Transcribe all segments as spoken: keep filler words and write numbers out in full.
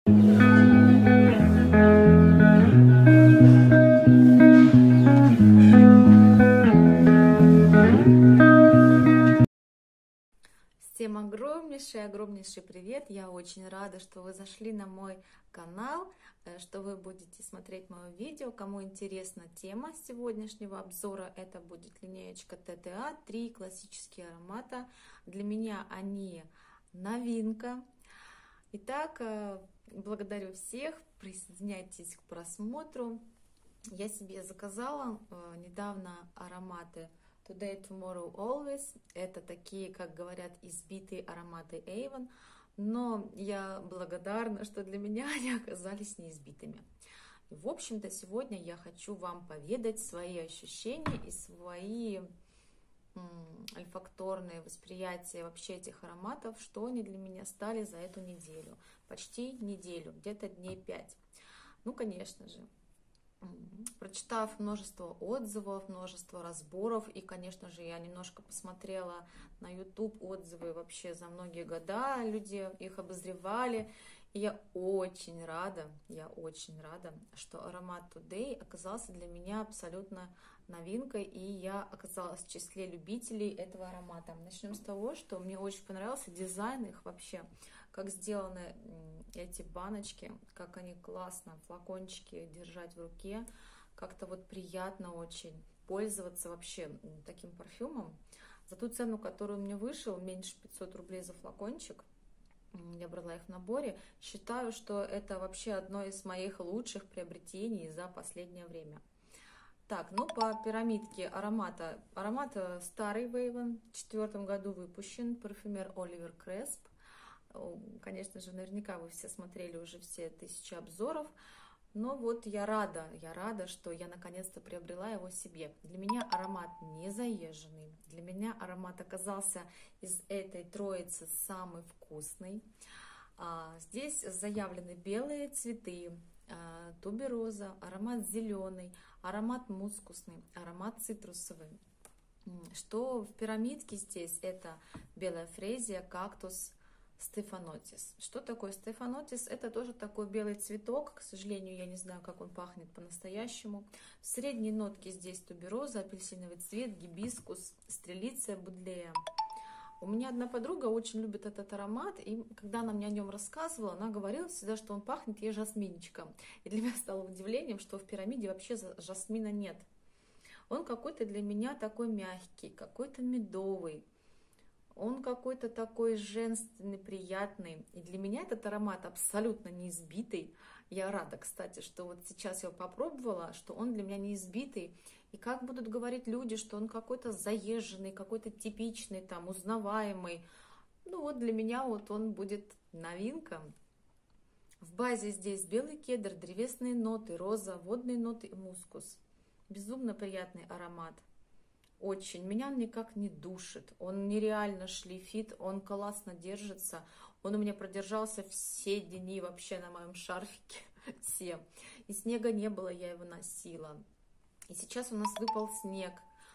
Всем огромнейший, огромнейший привет! Я очень рада, что вы зашли на мой канал, что вы будете смотреть мое видео. Кому интересна тема сегодняшнего обзора, это будет линеечка тэ тэ а, три классические аромата. Для меня они новинка. Итак, благодарю всех, присоединяйтесь к просмотру. Я себе заказала недавно ароматы Today, Tomorrow, Always. Это такие, как говорят, избитые ароматы Avon, но я благодарна, что для меня они оказались неизбитыми. И, в общем-то, сегодня я хочу вам поведать свои ощущения и свои альфакторные восприятия вообще этих ароматов, что они для меня стали за эту неделю. Почти неделю, где-то дней пять. Ну, конечно же, прочитав множество отзывов, множество разборов, и, конечно же, я немножко посмотрела на YouTube отзывы вообще за многие года, люди их обозревали, и я очень рада, я очень рада, что аромат Today оказался для меня абсолютно новинкой, и я оказалась в числе любителей этого аромата. Начнем с того, что мне очень понравился дизайн их вообще, как сделаны эти баночки, как они классно, флакончики держать в руке, как-то вот приятно очень пользоваться вообще таким парфюмом. За ту цену, которую мне вышел, меньше пятисот рублей за флакончик, я брала их в наборе, считаю, что это вообще одно из моих лучших приобретений за последнее время. Так, ну по пирамидке аромата. Аромат старый в Avon, в две тысячи четвёртом году выпущен, парфюмер Оливер Кресп. Конечно же, наверняка вы все смотрели уже все тысячи обзоров, но вот я рада, я рада, что я наконец-то приобрела его себе. Для меня аромат не заезженный, для меня аромат оказался из этой троицы самый вкусный. Здесь заявлены белые цветы, тубероза, аромат зеленый, аромат мускусный, аромат цитрусовый. Что в пирамидке здесь? Это белая фрезия, кактус, стефанотис. Что такое стефанотис? Это тоже такой белый цветок. К сожалению, я не знаю, как он пахнет по-настоящему. В средней нотке здесь тубероза, апельсиновый цвет, гибискус, стрелиция, будлея. У меня одна подруга очень любит этот аромат, и когда она мне о нем рассказывала, она говорила всегда, что он пахнет ей жасминчиком. И для меня стало удивлением, что в пирамиде вообще жасмина нет. Он какой-то для меня такой мягкий, какой-то медовый. Он какой-то такой женственный, приятный. И для меня этот аромат абсолютно не избитый. Я рада, кстати, что вот сейчас я его попробовала, что он для меня не избитый. И как будут говорить люди, что он какой-то заезженный, какой-то типичный, там, узнаваемый. Ну вот для меня вот он будет новинка. В базе здесь белый кедр, древесные ноты, роза, водные ноты и мускус. Безумно приятный аромат. Очень. Меня он никак не душит. Он нереально шлейфит, он классно держится. Он у меня продержался все дни вообще на моем шарфике. Все. И снега не было, я его носила. И сейчас у нас выпал снег.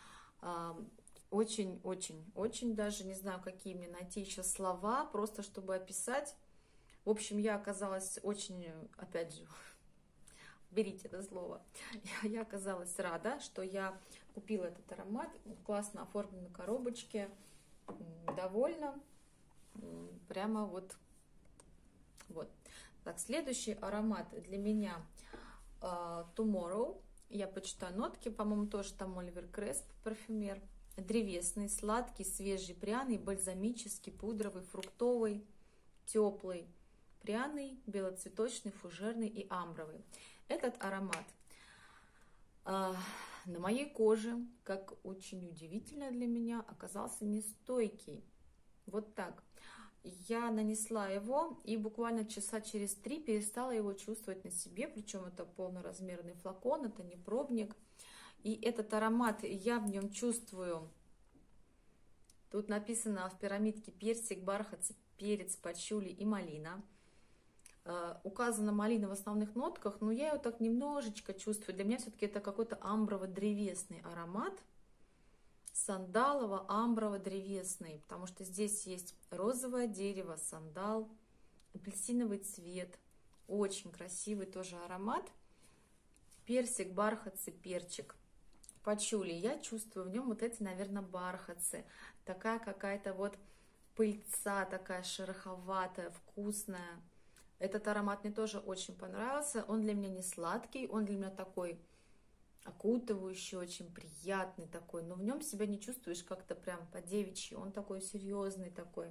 Очень-очень, очень даже не знаю, какие мне найти еще слова, просто чтобы описать. В общем, я оказалась очень, опять же, берите это слово. Я, я оказалась рада, что я купила этот аромат, классно оформлен на коробочке, довольна, прямо вот, вот. Так, следующий аромат для меня uh, Tomorrow, я почитаю нотки, по-моему, тоже там Оливер Кресп, парфюмер, древесный, сладкий, свежий, пряный, бальзамический, пудровый, фруктовый, теплый, пряный, белоцветочный, фужерный и амбровый. Этот аромат э, на моей коже, как очень удивительно для меня, оказался нестойкий. Вот так. Я нанесла его и буквально часа через три перестала его чувствовать на себе. Причем это полноразмерный флакон, это не пробник. И этот аромат, я в нем чувствую, тут написано в пирамидке персик, бархатцы, перец, пачули и малина. Указана малина в основных нотках, но я ее так немножечко чувствую. Для меня все-таки это какой-то амброво-древесный аромат. Сандалово-амброво-древесный. Потому что здесь есть розовое дерево, сандал, апельсиновый цвет, Очень красивый тоже аромат. Персик, бархатцы, перчик. Пачули. Я чувствую в нем вот эти, наверное, бархатцы. Такая какая-то вот пыльца, такая шероховатая, вкусная. Этот аромат мне тоже очень понравился. Он для меня не сладкий, он для меня такой окутывающий, очень приятный такой. Но в нем себя не чувствуешь как-то прям по-девичьи. Он такой серьезный такой.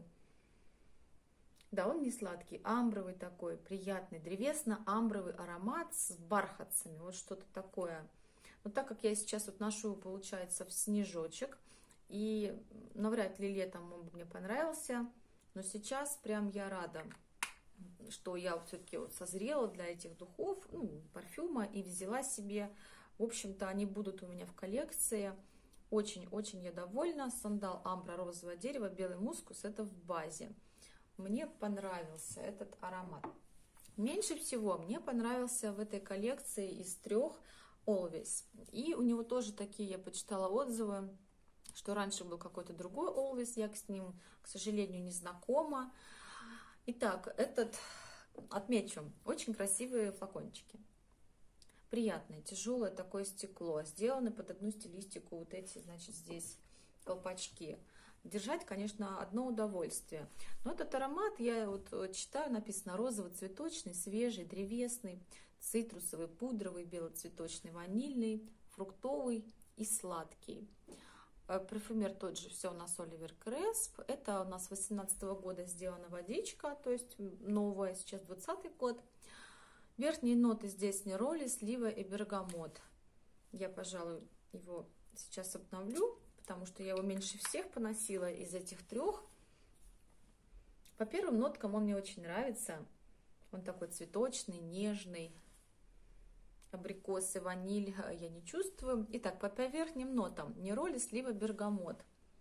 Да, он не сладкий, амбровый такой, приятный, древесно-амбровый аромат с бархатцами, вот что-то такое. Но так как я сейчас вот ношу, получается, в снежочек, и навряд ли летом он бы мне понравился, но сейчас прям я рада, что я все-таки вот созрела для этих духов, ну, парфюма, и взяла себе. В общем-то, они будут у меня в коллекции. Очень-очень я довольна. Сандал, амбра, розовое дерево, белый мускус, это в базе. Мне понравился этот аромат. Меньше всего мне понравился в этой коллекции из трех Always. И у него тоже такие, я почитала отзывы, что раньше был какой-то другой Always, я с ним, к сожалению, не знакома. Итак, этот, отмечу, очень красивые флакончики. Приятное, тяжелое такое стекло. Сделаны под одну стилистику вот эти, значит, здесь колпачки. Держать, конечно, одно удовольствие. Но этот аромат, я вот читаю, написано розово-цветочный, свежий, древесный, цитрусовый, пудровый, белоцветочный, ванильный, фруктовый и сладкий. Парфюмер тот же, все у нас Оливер Кресп. Это у нас восемнадцатого года сделана водичка, то есть новая, сейчас двадцатый год. Верхние ноты здесь нероли, слива и бергамот. Я, пожалуй, его сейчас обновлю, потому что я его меньше всех поносила из этих трех. По первым ноткам он мне очень нравится. Он такой цветочный, нежный. Абрикосы, ваниль я не чувствую. Итак, по верхним нотам. Нероли, слива, бергамот.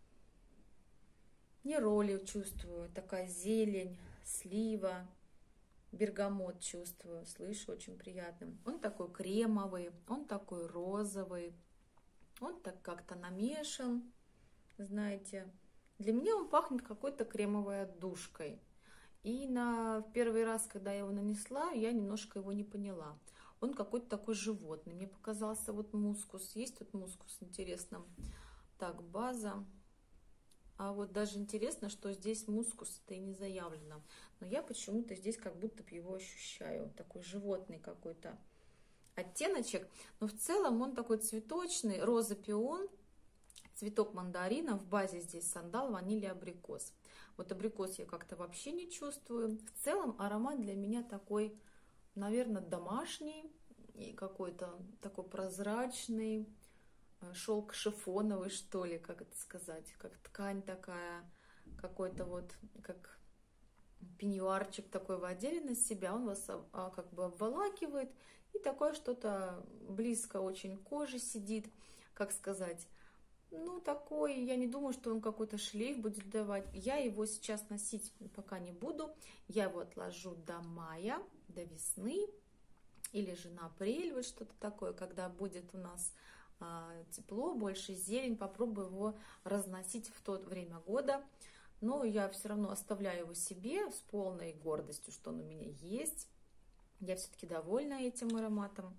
Нероли чувствую. Такая зелень, слива. Бергамот чувствую, слышу, очень приятным. Он такой кремовый, он такой розовый. Он так как-то намешан, знаете. Для меня он пахнет какой-то кремовой отдушкой. И на первый раз, когда я его нанесла, я немножко его не поняла. Он какой-то такой животный. Мне показался вот мускус. Есть тут мускус, интересно. Так, база. А вот даже интересно, что здесь мускус-то и не заявлено. Но я почему-то здесь как будто бы его ощущаю. Такой животный какой-то оттеночек. Но в целом он такой цветочный. Роза пион, цветок мандарина. В базе здесь сандал, ваниль и абрикос. Вот абрикос я как-то вообще не чувствую. В целом аромат для меня такой, наверное, домашний. И какой-то такой прозрачный. Шелк шифоновый, что ли, как это сказать, как ткань такая, какой-то вот, как пеньюарчик такой вы одели на себя, он вас а, как бы обволакивает, и такое что-то близко очень к коже сидит, как сказать, ну, такой, я не думаю, что он какой-то шлейф будет давать, я его сейчас носить пока не буду, я его отложу до мая, до весны, или же на апрель, вот что-то такое, когда будет у нас тепло, больше зелень, попробую его разносить в то время года, но я все равно оставляю его себе с полной гордостью, что он у меня есть. Я все-таки довольна этим ароматом.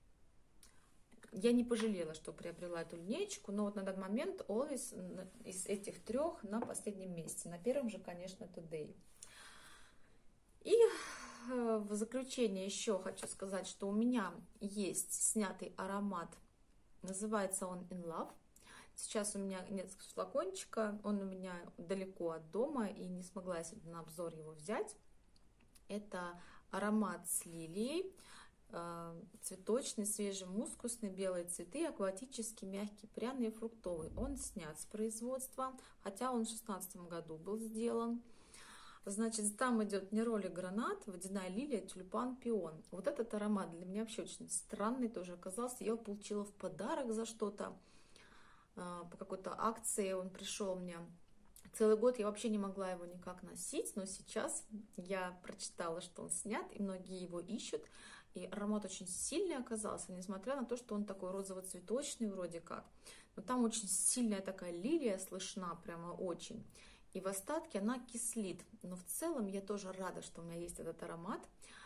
Я не пожалела, что приобрела эту линейку, но вот на данный момент Always из этих трех на последнем месте, на первом же, конечно, Today. И в заключение еще хочу сказать, что у меня есть снятый аромат. Называется он In Love. Сейчас у меня нет флакончика, он у меня далеко от дома, и не смогла я сегодня на обзор его взять. Это аромат с лилией, цветочный, свежемускусный, белые цветы, акватический, мягкий, пряный и фруктовый. Он снят с производства, хотя он в две тысячи шестнадцатом году был сделан. Значит, там идет нероли гранат, водяная лилия, тюльпан, пион. Вот этот аромат для меня вообще очень странный тоже оказался. Я его получила в подарок за что-то, по какой-то акции он пришел мне. Целый год я вообще не могла его никак носить, но сейчас я прочитала, что он снят, и многие его ищут. И аромат очень сильный оказался, несмотря на то, что он такой розово-цветочный вроде как. Но там очень сильная такая лилия слышна, прямо очень. И в остатке она кислит. Но в целом я тоже рада, что у меня есть этот аромат.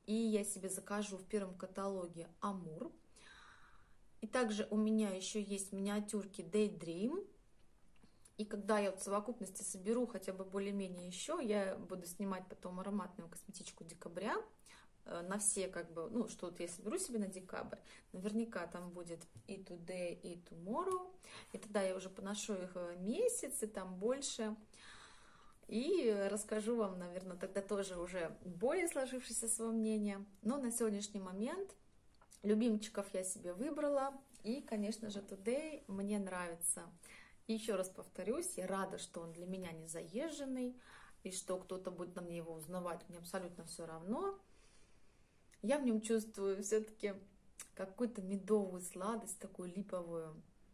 И я себе закажу в первом каталоге Амур. И также у меня еще есть миниатюрки Daydream. И когда я вот в совокупности соберу хотя бы более-менее еще, я буду снимать потом ароматную косметичку декабря. На все, как бы, ну, что вот я соберу себе на декабрь, наверняка там будет и Today, и Tomorrow. И тогда я уже поношу их месяц, и там больше. И расскажу вам, наверное, тогда тоже уже более сложившееся свое мнение. Но на сегодняшний момент любимчиков я себе выбрала. И, конечно же, Today мне нравится. И еще раз повторюсь, я рада, что он для меня не заезженный. И что кто-то будет на мне его узнавать, мне абсолютно все равно. Я в нем чувствую все-таки какую-то медовую сладость, такую липовую.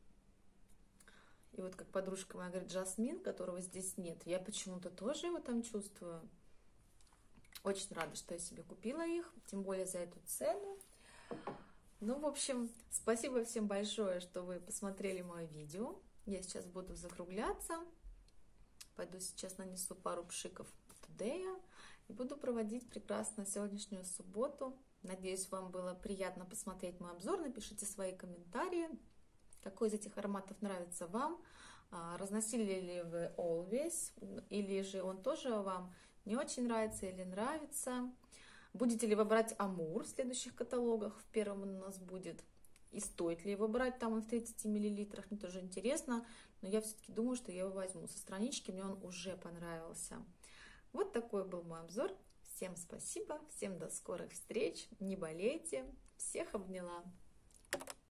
И вот как подружка моя говорит, жасмин, которого здесь нет, я почему-то тоже его там чувствую. Очень рада, что я себе купила их, тем более за эту цену. Ну, в общем, спасибо всем большое, что вы посмотрели мое видео. Я сейчас буду закругляться. Пойду сейчас нанесу пару пшиков Today. И буду проводить прекрасно сегодняшнюю субботу. Надеюсь, вам было приятно посмотреть мой обзор. Напишите свои комментарии, какой из этих ароматов нравится вам. Разносили ли вы Always, или же он тоже вам не очень нравится или нравится. Будете ли вы брать Амур в следующих каталогах? В первом он у нас будет. И стоит ли его брать, там он в тридцати миллилитрах. Мне тоже интересно, но я все-таки думаю, что я его возьму со странички. Мне он уже понравился. Вот такой был мой обзор. Всем спасибо, всем до скорых встреч, не болейте, всех обняла.